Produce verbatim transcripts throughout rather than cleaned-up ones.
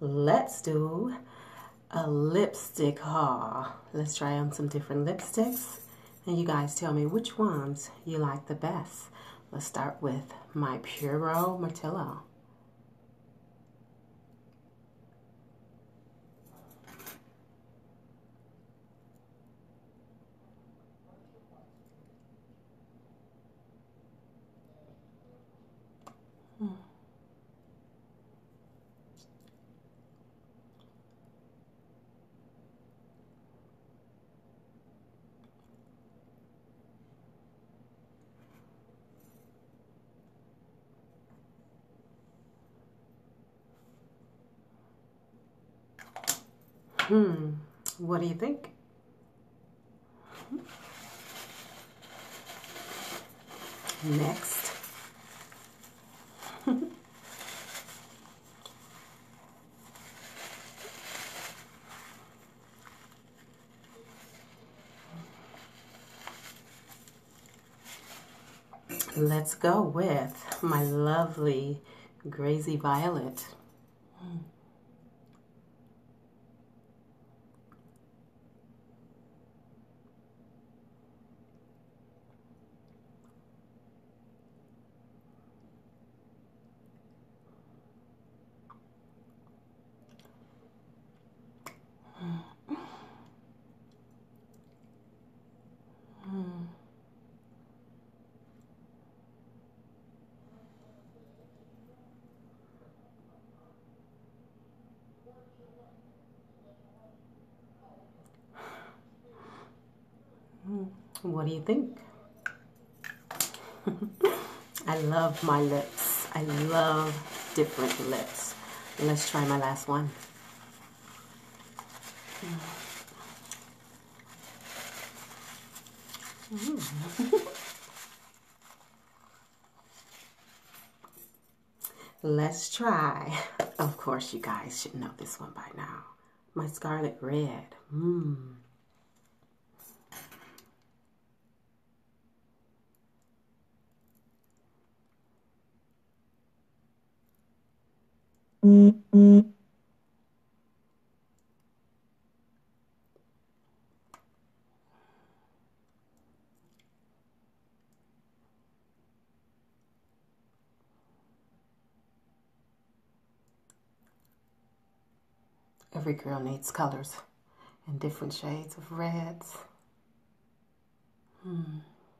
let's do a lipstick haul. Let's try on some different lipsticks and you guys tell me which ones you like the best. Let's start with my Puro Martillo. Hmm. Hmm, what do you think? Next. Let's go with my lovely Grazy Violet. What do you think? I love my lips. I love different lips. Let's try my last one. Let's try. Of course, you guys should know this one by now. My Scarlet Red. Mmm. Every girl needs colors and different shades of reds. Hmm.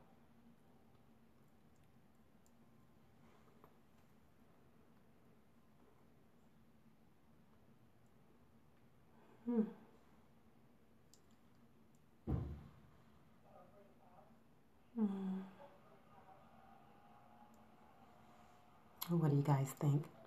Hmm. Hmm. What do you guys think?